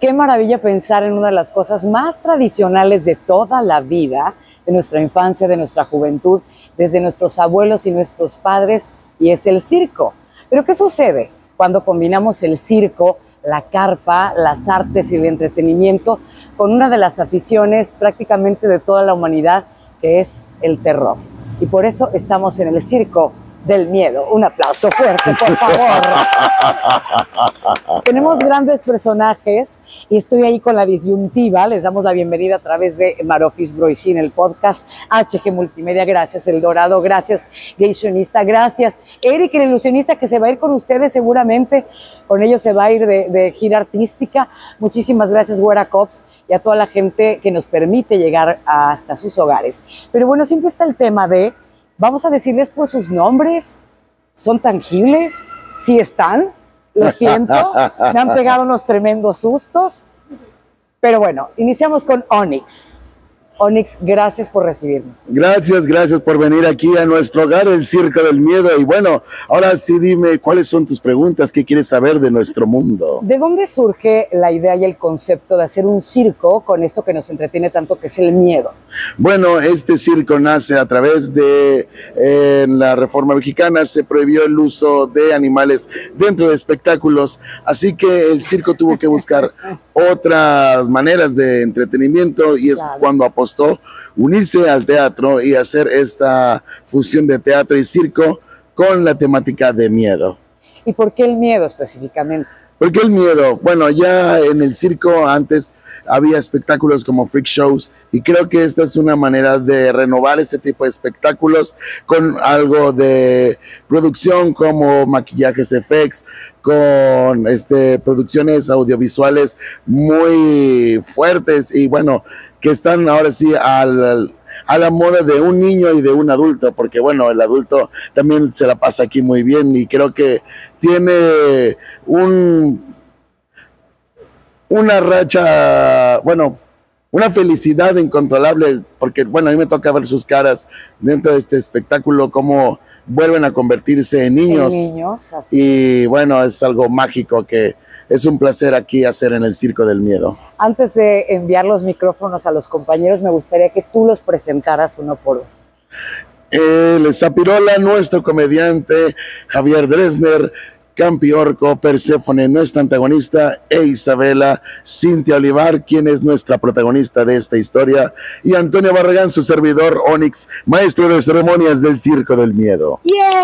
Qué maravilla pensar en una de las cosas más tradicionales de toda la vida, de nuestra infancia, de nuestra juventud, desde nuestros abuelos y nuestros padres, y es el circo. Pero ¿qué sucede cuando combinamos el circo, la carpa, las artes y el entretenimiento con una de las aficiones prácticamente de toda la humanidad, que es el terror? Y por eso estamos en el Circo del Miedo. Un aplauso fuerte, por favor. Tenemos grandes personajes y estoy ahí con la disyuntiva. Les damos la bienvenida a través de Marofis Broisin, el podcast, HG Multimedia. Gracias, El Dorado. Gracias, Gaysionista. Gracias, Eric, el ilusionista, que se va a ir con ustedes seguramente. Con ellos se va a ir de gira artística. Muchísimas gracias, Güera Cops, y a toda la gente que nos permite llegar hasta sus hogares. Pero bueno, siempre está el tema de, vamos a decirles por sus nombres. ¿Son tangibles? ¿Sí están? Lo siento, me han pegado unos tremendos sustos. Pero bueno, iniciamos con Onyx. Onyx, gracias por recibirnos. Gracias por venir aquí a nuestro hogar, el Circo del Miedo. Y bueno, ahora sí dime, ¿cuáles son tus preguntas? ¿Qué quieres saber de nuestro mundo? ¿De dónde surge la idea y el concepto de hacer un circo con esto que nos entretiene tanto, que es el miedo? Bueno, este circo nace a través de en la Reforma Mexicana se prohibió el uso de animales dentro de espectáculos, así que el circo tuvo que buscar otras maneras de entretenimiento, y es cuando apostó unirse al teatro y hacer esta fusión de teatro y circo con la temática de miedo. ¿Y por qué el miedo específicamente? ¿Por qué el miedo? Bueno, ya en el circo antes había espectáculos como freak shows, y creo que esta es una manera de renovar ese tipo de espectáculos con algo de producción como maquillajes, effects, con producciones audiovisuales muy fuertes y bueno, que están ahora sí a la moda de un niño y de un adulto, porque bueno, el adulto también se la pasa aquí muy bien, y creo que tiene una racha, bueno, una felicidad incontrolable, porque bueno, a mí me toca ver sus caras dentro de este espectáculo, cómo vuelven a convertirse en niños. Y bueno, es algo mágico que es un placer aquí hacer en el Circo del Miedo. Antes de enviar los micrófonos a los compañeros, me gustaría que tú los presentaras uno por uno. El Zapirola, nuestro comediante, Javier Dresner, Campiorco, Perséfone, nuestra antagonista, e Isabela, Cintia Olivar, quien es nuestra protagonista de esta historia, y Antonio Barragán, su servidor, Onyx, maestro de ceremonias del Circo del Miedo.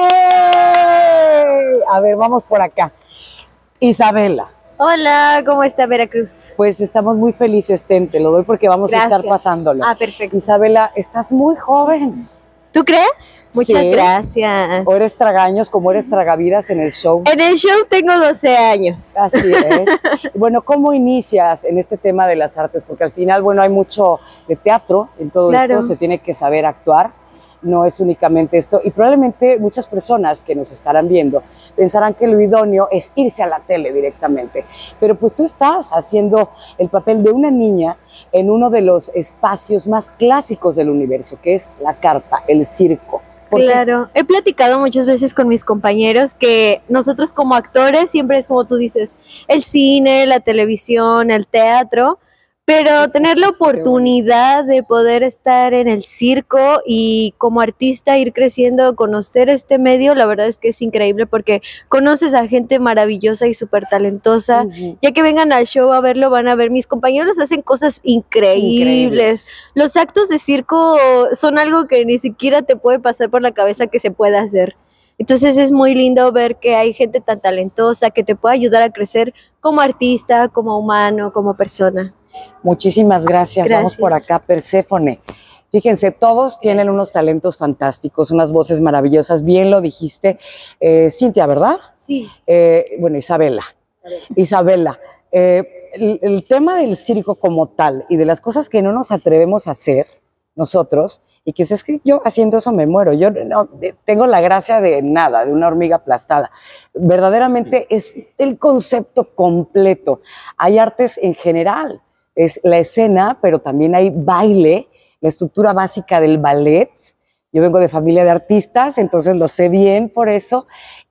¡Yay! A ver, vamos por acá. Isabela. Hola, ¿cómo está Veracruz? Pues estamos muy felices, te lo doy porque vamos a estar pasándolo. Ah, perfecto. Isabela, estás muy joven. ¿Tú crees? Muchas Sí. gracias. O eres tragaños como eres tragavidas en el show. En el show tengo 12 años. Así es. Bueno, ¿cómo inicias en este tema de las artes? Porque al final, bueno, hay mucho de teatro en todo esto, se tiene que saber actuar. No es únicamente esto, y probablemente muchas personas que nos estarán viendo pensarán que lo idóneo es irse a la tele directamente, pero pues tú estás haciendo el papel de una niña en uno de los espacios más clásicos del universo, que es la carpa, el circo. Claro, he platicado muchas veces con mis compañeros que nosotros como actores siempre es como tú dices, el cine, la televisión, el teatro, pero tener la oportunidad de poder estar en el circo y como artista ir creciendo, conocer este medio, la verdad es que es increíble porque conoces a gente maravillosa y súper talentosa. Ya que vengan al show a verlo, van a ver, mis compañeros hacen cosas increíbles. Los actos de circo son algo que ni siquiera te puede pasar por la cabeza que se pueda hacer. Entonces es muy lindo ver que hay gente tan talentosa que te puede ayudar a crecer como artista, como humano, como persona. Muchísimas gracias. Vamos por acá, Perséfone. Fíjense, todos tienen unos talentos fantásticos, unas voces maravillosas, bien lo dijiste. Cintia, ¿verdad? Sí. Bueno, Isabela. Isabela, el tema del circo como tal y de las cosas que no nos atrevemos a hacer nosotros, y que es que yo haciendo eso me muero, yo no tengo la gracia de nada, de una hormiga aplastada. Verdaderamente es el concepto completo. Hay artes en general, es la escena, pero también hay baile, la estructura básica del ballet. Yo vengo de familia de artistas, entonces lo sé bien por eso, y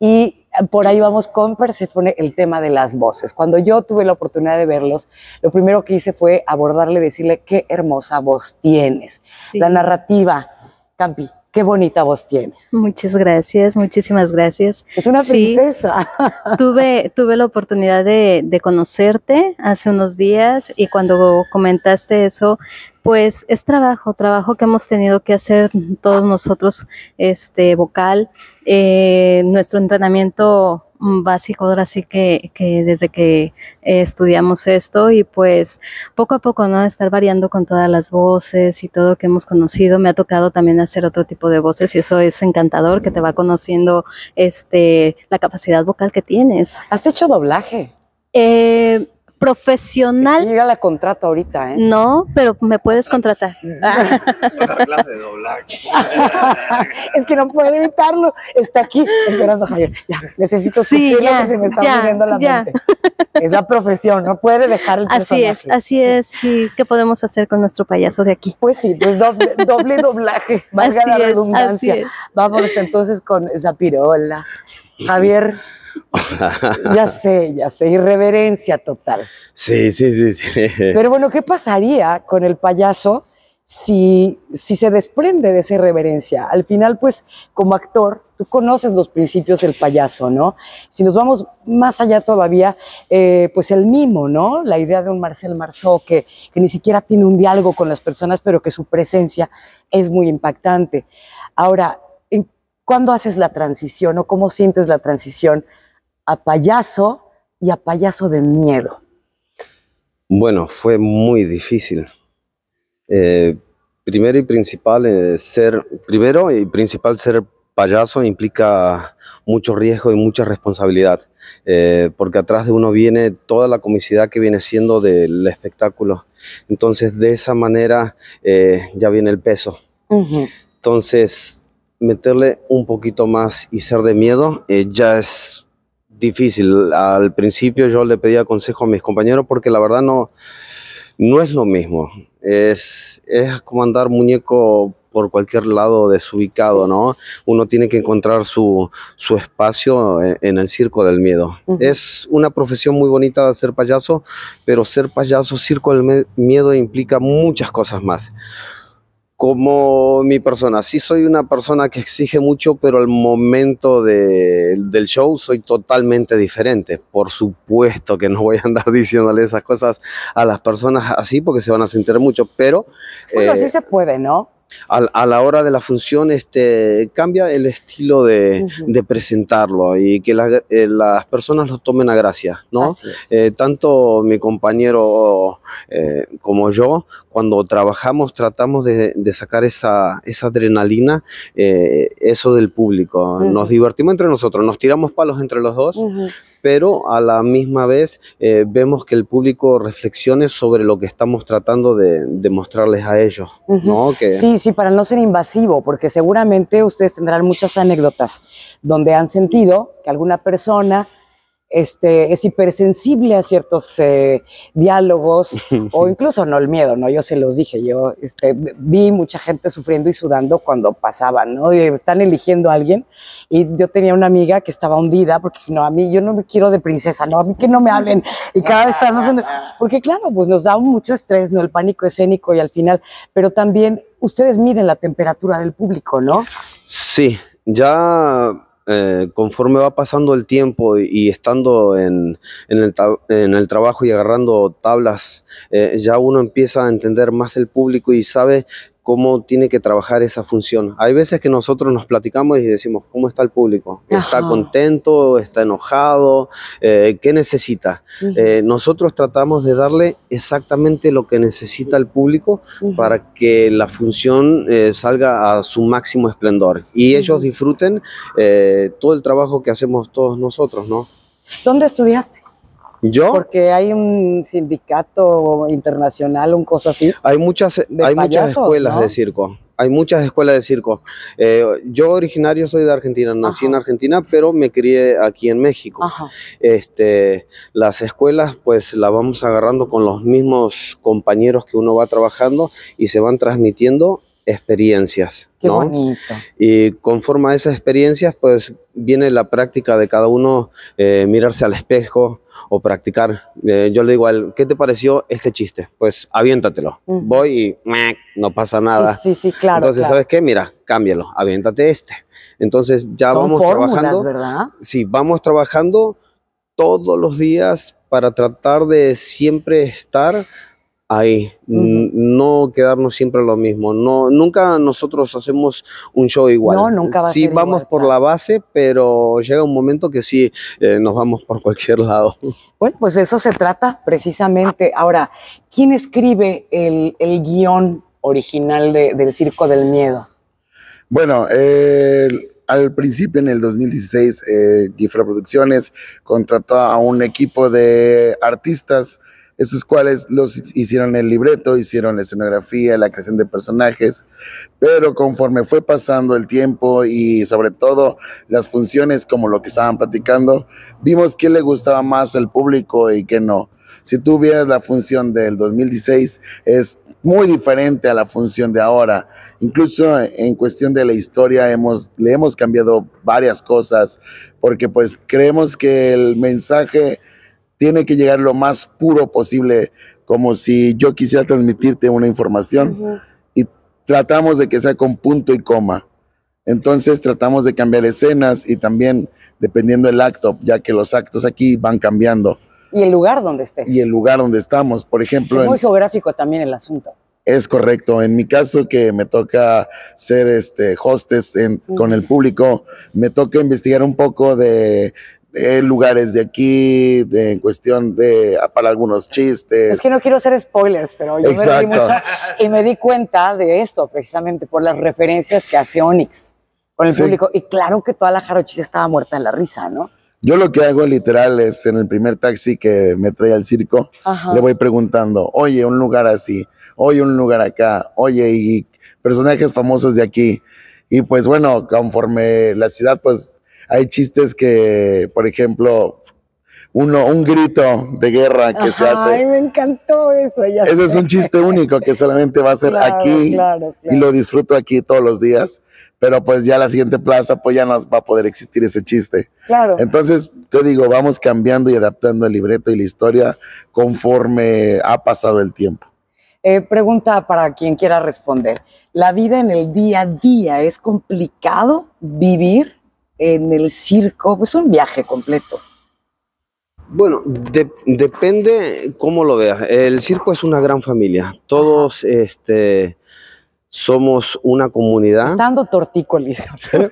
por ahí vamos con Perséfone, el tema de las voces. Cuando yo tuve la oportunidad de verlos, lo primero que hice fue abordarle, decirle, qué hermosa voz tienes. Sí. La narrativa, Campi, qué bonita voz tienes. Muchas gracias, muchísimas gracias. Es una Sí, princesa. tuve la oportunidad de conocerte hace unos días y cuando comentaste eso, pues es trabajo que hemos tenido que hacer todos nosotros, vocal, nuestro entrenamiento básico, ahora sí que desde que estudiamos esto y pues poco a poco, ¿no? Estar variando con todas las voces y todo que hemos conocido. Me ha tocado también hacer otro tipo de voces y eso es encantador, que te va conociendo la capacidad vocal que tienes. ¿Has hecho doblaje? Profesional, Llega la contrato ahorita, ¿eh? no, pero me puedes contratar. Otra clase de doblaje. Es que no puedo evitarlo. Está aquí esperando a Javier. Ya, necesito Sí, escupir lo ya, que se me está ya, viniendo a la ya. mente. Es la profesión, no puede dejar el personaje. Así es. ¿Y qué podemos hacer con nuestro payaso de aquí? Pues sí, pues doble doblaje, valga la redundancia. así es. Vámonos entonces con Zapirola. Javier, ya sé, irreverencia total. Sí. Pero bueno, ¿qué pasaría con el payaso si se desprende de esa irreverencia? Al final, pues, como actor, tú conoces los principios del payaso, ¿no? Si nos vamos más allá todavía, pues el mimo, ¿no? La idea de un Marcel Marceau que ni siquiera tiene un diálogo con las personas, pero que su presencia es muy impactante. Ahora, ¿cuándo haces la transición o cómo sientes la transición a payaso y a payaso de miedo? Bueno, fue muy difícil. Primero y principal, ser payaso implica mucho riesgo y mucha responsabilidad, porque atrás de uno viene toda la comicidad que viene siendo del espectáculo. Entonces, de esa manera ya viene el peso. Uh-huh. Entonces, meterle un poquito más y ser de miedo ya es difícil. Al principio yo le pedía consejo a mis compañeros porque la verdad no es lo mismo. Es como andar muñeco por cualquier lado desubicado, ¿no? Uno tiene que encontrar su espacio en el circo del miedo. Uh-huh. Es una profesión muy bonita ser payaso, pero ser payaso, circo del miedo implica muchas cosas más. Como mi persona, sí soy una persona que exige mucho, pero al momento del show soy totalmente diferente. Por supuesto que no voy a andar diciéndole esas cosas a las personas así porque se van a sentir mucho, pero... Bueno, sí se puede, ¿no? A la hora de la función cambia el estilo de presentarlo y que las personas lo tomen a gracia, ¿no? Tanto mi compañero como yo, cuando trabajamos tratamos de sacar esa adrenalina, eso del público. Nos divertimos entre nosotros, nos tiramos palos entre los dos, pero a la misma vez vemos que el público reflexione sobre lo que estamos tratando de mostrarles a ellos, ¿no? Sí, para no ser invasivo, porque seguramente ustedes tendrán muchas anécdotas donde han sentido que alguna persona es hipersensible a ciertos diálogos o incluso no el miedo, ¿no? Yo se los dije, yo vi mucha gente sufriendo y sudando cuando pasaban, ¿no? Y están eligiendo a alguien y yo tenía una amiga que estaba hundida porque no, a mí yo no me quiero de princesa, no, a mí que no me hablen y cada vez están haciendo, porque claro, pues nos da mucho estrés, ¿no? El pánico escénico y al final, pero también ustedes miden la temperatura del público, ¿no? Sí, ya... conforme va pasando el tiempo y estando en el trabajo y agarrando tablas, ya uno empieza a entender más el público y sabe cómo tiene que trabajar esa función. Hay veces que nosotros nos platicamos y decimos, ¿cómo está el público? ¿Está contento? ¿Está enojado? ¿Qué necesita? Nosotros tratamos de darle exactamente lo que necesita el público para que la función salga a su máximo esplendor y ellos disfruten todo el trabajo que hacemos todos nosotros, ¿no? ¿Dónde estudiaste? ¿Yo? Porque hay un sindicato internacional, un cosa así. Hay muchas escuelas, ¿no? De circo. Hay muchas escuelas de circo. Yo originario soy de Argentina, nací en Argentina, pero me crié aquí en México. Las escuelas pues las vamos agarrando con los mismos compañeros que uno va trabajando y se van transmitiendo experiencias, Qué ¿no? bonito. Y conforme a esas experiencias, pues viene la práctica de cada uno, mirarse al espejo o practicar. Yo le digo a él, ¿qué te pareció este chiste? Pues aviéntatelo. Ujú. Voy y no pasa nada. Sí, claro. Entonces, claro. ¿sabes qué? Mira, cámbialo, aviéntate este. Entonces ya Son vamos fórmulas, trabajando. ¿verdad? Sí, vamos trabajando todos los días para tratar de siempre estar ahí, no quedarnos siempre lo mismo. No, nunca nosotros hacemos un show igual. No, nunca va a Sí, ser vamos igual, por claro. la base, pero llega un momento que sí, nos vamos por cualquier lado. Bueno, pues de eso se trata precisamente. Ahora, ¿quién escribe el guión original del Circo del Miedo? Bueno, al principio, en el 2016, Gifra Producciones contrató a un equipo de artistas, esos cuales los hicieron el libreto, hicieron la escenografía, la creación de personajes, pero conforme fue pasando el tiempo y sobre todo las funciones, como lo que estaban platicando, vimos qué le gustaba más al público y qué no. Si tú vieras la función del 2016, es muy diferente a la función de ahora. Incluso en cuestión de la historia le hemos cambiado varias cosas, porque pues creemos que el mensaje tiene que llegar lo más puro posible, como si yo quisiera transmitirte una información, y tratamos de que sea con punto y coma. Entonces tratamos de cambiar escenas y también dependiendo del acto, ya que los actos aquí van cambiando. Y el lugar donde estés. Y el lugar donde estamos, por ejemplo. Es muy geográfico también el asunto. Es correcto. En mi caso, que me toca ser hostess con el público, me toca investigar un poco de lugares de aquí, en cuestión de para algunos chistes. Es que no quiero hacer spoilers, pero yo me reí mucho y me di cuenta de esto precisamente por las referencias que hace Onyx con el público. Y claro que toda la jarochisa estaba muerta de la risa, ¿no? Yo lo que hago literal es en el primer taxi que me trae al circo, le voy preguntando, oye, un lugar así, oye, un lugar acá, oye, y personajes famosos de aquí. Y pues bueno, conforme la ciudad, pues hay chistes que, por ejemplo, un grito de guerra que se hace. Ay, me encantó eso. Ese es un chiste único que solamente va a ser aquí y lo disfruto aquí todos los días. Pero pues ya la siguiente plaza, pues ya no va a poder existir ese chiste. Claro. Entonces, te digo, vamos cambiando y adaptando el libreto y la historia conforme ha pasado el tiempo. Pregunta para quien quiera responder. ¿La vida en el día a día es complicado vivir en el circo? Pues un viaje completo. Bueno, depende cómo lo veas. El circo es una gran familia. Todos, somos una comunidad. Está dando tortícolis.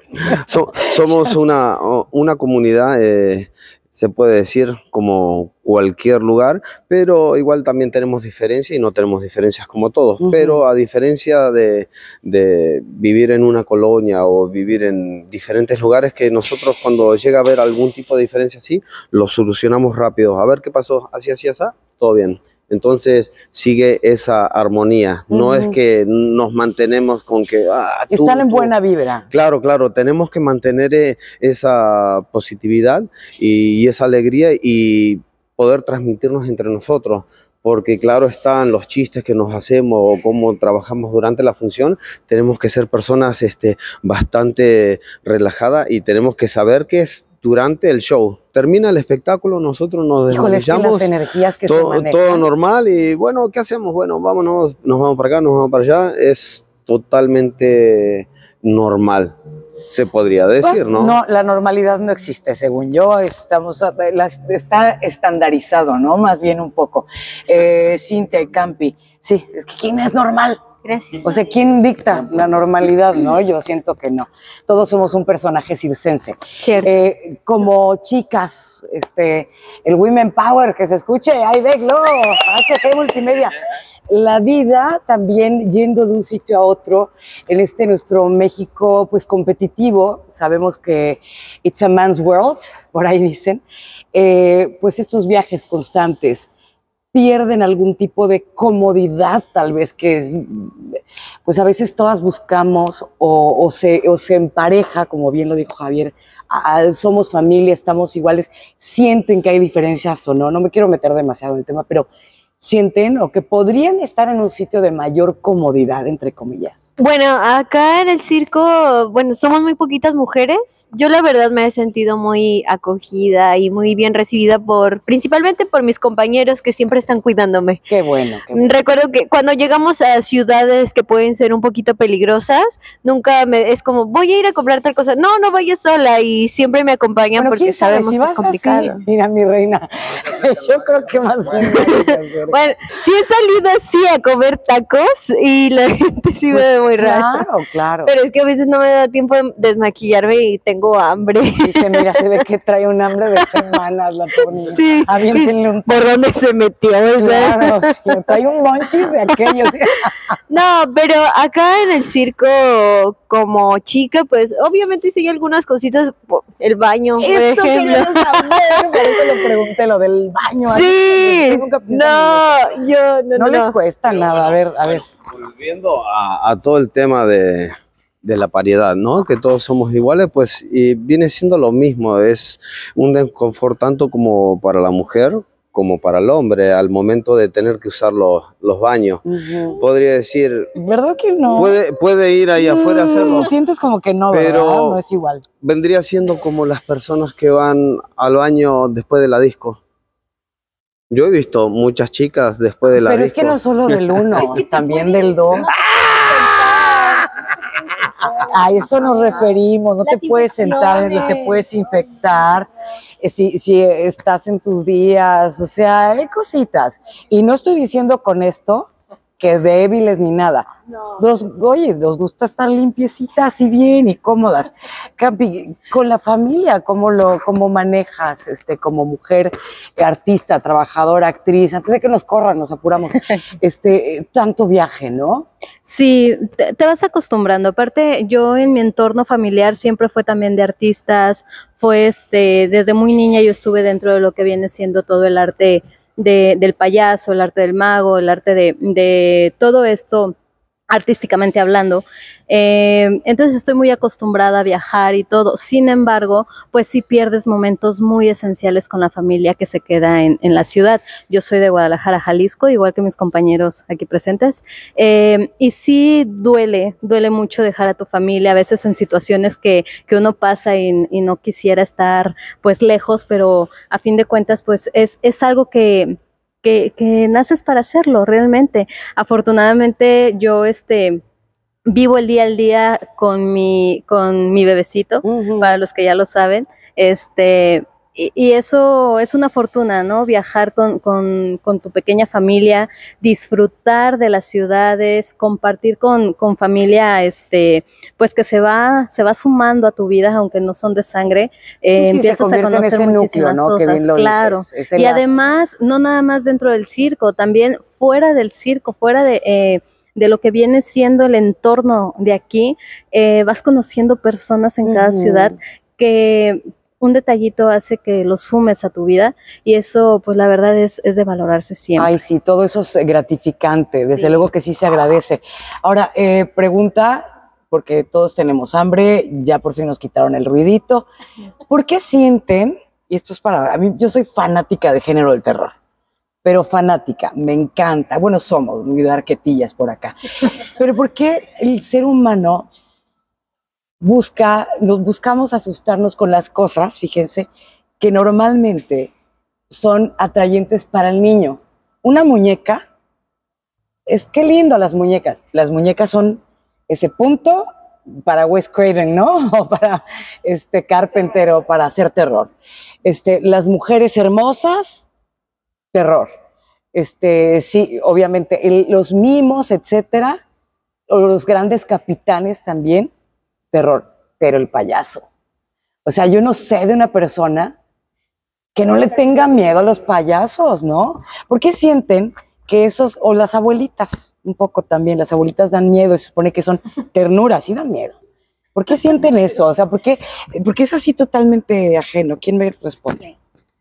Somos una comunidad, se puede decir, como cualquier lugar, pero igual también tenemos diferencias y no tenemos diferencias como todos. Pero a diferencia de vivir en una colonia o vivir en diferentes lugares, que nosotros cuando llega a haber algún tipo de diferencia así, lo solucionamos rápido. A ver qué pasó, así, todo bien. Entonces sigue esa armonía, no es que nos mantenemos con que... Están en buena vibra. Claro, tenemos que mantener esa positividad y esa alegría y poder transmitirnos entre nosotros, porque claro están los chistes que nos hacemos o cómo trabajamos durante la función, tenemos que ser personas bastante relajadas y tenemos que saber que es durante el show. Termina el espectáculo, nosotros nos desmayamos, las energías que todo normal y bueno, ¿qué hacemos? Bueno, vámonos, nos vamos para acá, nos vamos para allá, es totalmente normal, se podría decir, ¿no? No, la normalidad no existe, según yo, está estandarizado, ¿no? Más bien un poco. Cintia y Campi, sí, es que ¿quién es normal? Gracias. O sea, ¿quién dicta la normalidad, no? Yo siento que no. Todos somos un personaje circense. Cierto. Como chicas, el Women Power, que se escuche, ¡ay, déjalo! HG Multimedia. La vida también yendo de un sitio a otro, en nuestro México pues competitivo, sabemos que it's a man's world, por ahí dicen, pues estos viajes constantes pierden algún tipo de comodidad, tal vez que es, pues a veces todas buscamos o se empareja, como bien lo dijo Javier, somos familia, estamos iguales, sienten que hay diferencias o no, no me quiero meter demasiado en el tema, pero sienten o que podrían estar en un sitio de mayor comodidad, entre comillas. Bueno, acá en el circo, bueno, somos muy poquitas mujeres. Yo la verdad me he sentido muy acogida y muy bien recibida principalmente por mis compañeros que siempre están cuidándome. Qué bueno, qué bueno. Recuerdo que cuando llegamos a ciudades que pueden ser un poquito peligrosas, es como, voy a ir a comprar tal cosa. No, no vayas sola, y siempre me acompañan Bueno, porque quién sabe, sabemos si que es vas complicado. así, mira, mi reina, yo creo que más bien no hay que hacer. Bueno, sí he salido así a comer tacos y la gente sí me ve muy rara. Claro, claro. Pero es que a veces no me da tiempo de desmaquillarme y tengo hambre. Dice, mira, se ve que trae un hambre de semanas la pobre. Sí. Aviéntenle un ¿Por dónde se metió? claro, sí, trae un monchis de aquellos. No, pero acá en el circo, como chica, pues obviamente sí hay algunas cositas, el baño, por Esto ejemplo. quería saber, por eso lo pregunté, lo del baño. Sí, Yo nunca pensé en no, yo eso. No les cuesta nada, a ver. Volviendo a todo el tema de la paridad, ¿no? Que todos somos iguales, pues y viene siendo lo mismo, es un desconfort tanto como para la mujer como para el hombre al momento de tener que usar los baños. Podría decir, ¿Verdad que no? puede ir ahí afuera a hacerlo, Sientes como que no, pero ¿verdad? No es igual. vendría siendo como las personas que van al baño después de la disco. Yo he visto muchas chicas después de la Pero disco. es que no solo del uno, también del dos. A eso nos referimos, no te puedes sentar, no te puedes infectar, si estás en tus días, o sea, hay cositas. Y no estoy diciendo con esto que débiles ni nada. No. Oye, nos gusta estar limpiecitas y bien y cómodas. Campi, con la familia, ¿cómo manejas como mujer, artista, trabajadora, actriz? Antes de que nos corran, nos apuramos. Tanto viaje, ¿no? Sí, te vas acostumbrando. Aparte, yo en mi entorno familiar siempre fue también de artistas, fue desde muy niña yo estuve dentro de lo que viene siendo todo el arte del payaso, el arte del mago, el arte de todo esto, artísticamente hablando. Entonces estoy muy acostumbrada a viajar y todo. Sin embargo, pues sí pierdes momentos muy esenciales con la familia que se queda en la ciudad. Yo soy de Guadalajara, Jalisco, igual que mis compañeros aquí presentes. Y sí duele mucho dejar a tu familia, a veces en situaciones que uno pasa y no quisiera estar pues lejos, pero a fin de cuentas pues es algo que naces para hacerlo realmente. Afortunadamente yo vivo el día al día con mi bebecito, para los que ya lo saben, y eso es una fortuna, ¿no? Viajar con tu pequeña familia, disfrutar de las ciudades, compartir con familia, pues que se va sumando a tu vida, aunque no son de sangre, empiezas a conocer muchísimas cosas, claro. Y además, no nada más dentro del circo, también fuera del circo, fuera de lo que viene siendo el entorno de aquí, vas conociendo personas en cada ciudad que un detallito hace que lo sumes a tu vida, y eso pues la verdad es de valorarse siempre. Ay, sí, todo eso es gratificante, desde luego que sí se agradece. Ahora, pregunta, porque todos tenemos hambre, ya por fin nos quitaron el ruidito, ¿por qué sienten, y esto es a mí, yo soy fanática del género del terror, pero fanática, me encanta, bueno, somos muy de arquetillas por acá, pero ¿por qué el ser humano buscamos asustarnos con las cosas, fíjense, que normalmente son atrayentes para el niño? Una muñeca, qué lindo las muñecas. Las muñecas son ese punto para Wes Craven, ¿no? O para Carpenter, o para hacer terror. Las mujeres hermosas, terror. Sí, obviamente, los mimos, etcétera, o los grandes capitanes también, terror, pero el payaso. O sea, yo no sé de una persona que no le tenga miedo a los payasos, ¿no? ¿Por qué sienten que o las abuelitas, un poco también, las abuelitas dan miedo, se supone que son ternuras y dan miedo? ¿Por qué sienten eso? O sea, ¿por qué es así totalmente ajeno? ¿Quién me responde?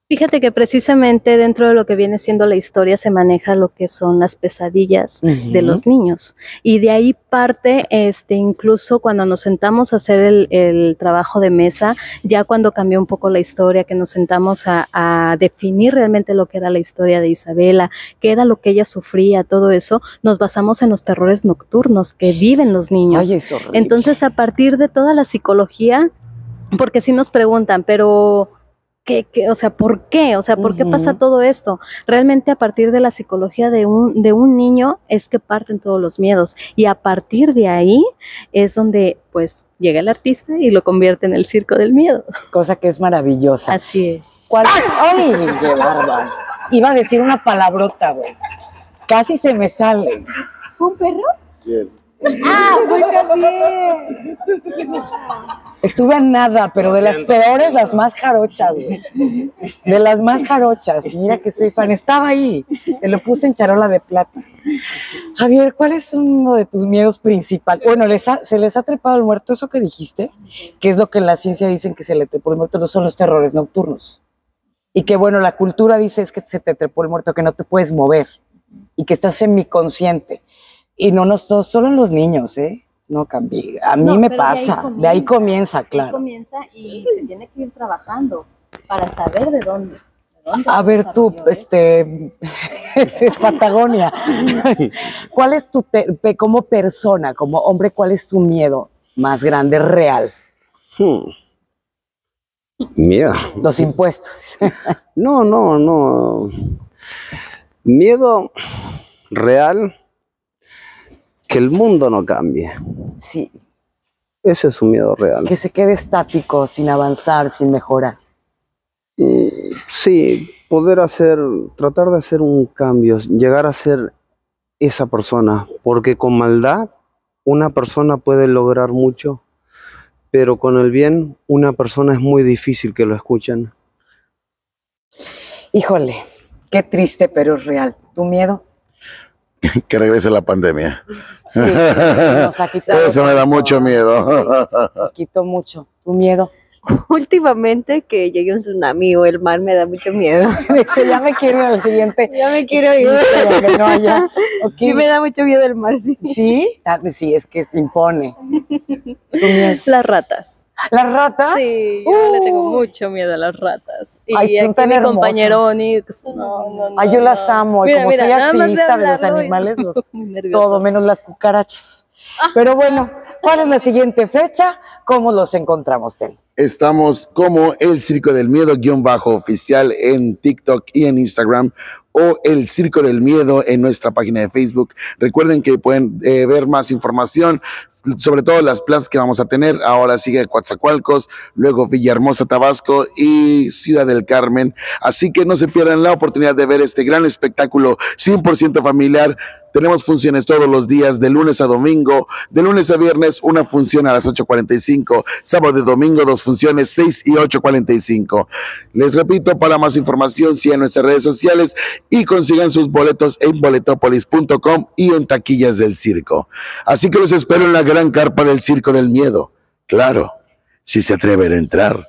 Fíjate que precisamente dentro de lo que viene siendo la historia se maneja lo que son las pesadillas de los niños. Y de ahí parte, incluso cuando nos sentamos a hacer el trabajo de mesa, ya cuando cambió un poco la historia, que nos sentamos a definir realmente lo que era la historia de Isabela, qué era lo que ella sufría, todo eso, nos basamos en los terrores nocturnos que viven los niños. Ay, es horrible. Entonces, a partir de toda la psicología, porque si nos preguntan, pero o sea, ¿por qué? O sea, ¿por qué pasa todo esto? Realmente a partir de la psicología de un niño es que parten todos los miedos. Y a partir de ahí es donde, pues, llega el artista y lo convierte en el circo del miedo. Cosa que es maravillosa. Así es. ¿Cuál? ¡Ay, qué bárbaro! Iba a decir una palabrota, güey. Casi se me sale. ¿Un perro? Bien. ¡Ah, muy bien! Estuve a nada, pero de las peores, las más jarochas, güey. De las más jarochas. Y mira que soy fan. Estaba ahí. Te lo puse en charola de plata. Javier, ¿cuál es uno de tus miedos principales? Bueno, ¿se les ha trepado el muerto? ¿Eso que dijiste? Que es lo que en la ciencia dicen que se le trepó el muerto, no son los terrores nocturnos. Y que, bueno, la cultura dice es que se te trepó el muerto, que no te puedes mover. Y que estás semiconsciente. Y no solo en los niños, ¿eh? No cambié. A mí me pasa. De ahí comienza, claro. Ahí comienza y se tiene que ir trabajando para saber de dónde. A ver tú, Patagonia, ¿cuál es como persona, como hombre, cuál es tu miedo más grande, real? Miedo. Los impuestos. No. Miedo real, que el mundo no cambie. Sí. Ese es un miedo real. Que se quede estático, sin avanzar, sin mejorar. Sí, tratar de hacer un cambio, llegar a ser esa persona, porque con maldad una persona puede lograr mucho, pero con el bien una persona es muy difícil que lo escuchen. Híjole, qué triste, pero es real. ¿Tu miedo? Que regrese la pandemia. Sí, nos ha quitado. Eso me da mucho miedo. Nos quitó mucho. ¿Tu miedo? Últimamente que llegue un tsunami o el mar me da mucho miedo. Dice, ya me quiero ir al siguiente. Ya me quiero ir. Pero que no haya. Okay. Sí me da mucho miedo el mar, sí. ¿Sí? Sí, es que se impone. ¿Tu miedo? Las ratas. ¿Las ratas? Sí, yo le tengo mucho miedo a las ratas. Y ay, son aquí tan mi hermosas. compañero Onix, no. Ay, yo las amo. Y como soy nada más activista de los hablarlo y animales, muy nerviosa. todo menos las cucarachas. Pero bueno, ¿cuál es la siguiente fecha? ¿Cómo los encontramos, Tel? Estamos como El Circo del Miedo _oficial en TikTok y en Instagram, o El Circo del Miedo en nuestra página de Facebook. Recuerden que pueden ver más información, sobre todo las plazas que vamos a tener. Ahora sigue Coatzacoalcos, luego Villahermosa, Tabasco y Ciudad del Carmen. Así que no se pierdan la oportunidad de ver este gran espectáculo 100% familiar. Tenemos funciones todos los días, de lunes a domingo, de lunes a viernes, una función a las 8:45, sábado y domingo, 2 funciones, 6 y 8:45. Les repito, para más información, sigan nuestras redes sociales y consigan sus boletos en boletopolis.com y en taquillas del circo. Así que los espero en la gran carpa del Circo del Miedo. Claro, si se atreven a entrar.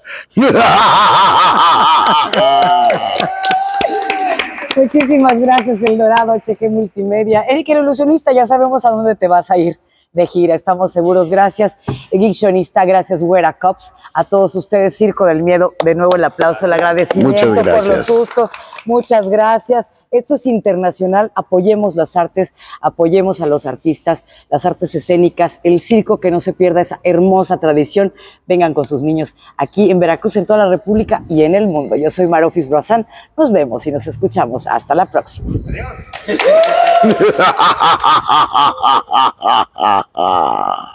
Muchísimas gracias, El Dorado, HG Multimedia. Eric, el ilusionista, ya sabemos a dónde te vas a ir de gira, estamos seguros. Gracias, Geeksionista, gracias, Güera Cops. A todos ustedes, Circo del Miedo, de nuevo el aplauso, el agradecimiento por los sustos. Muchas gracias. Esto es internacional, apoyemos las artes, apoyemos a los artistas, las artes escénicas, el circo, que no se pierda esa hermosa tradición. Vengan con sus niños aquí en Veracruz, en toda la República y en el mundo. Yo soy Marofis Broazán, nos vemos y nos escuchamos. Hasta la próxima. Adiós.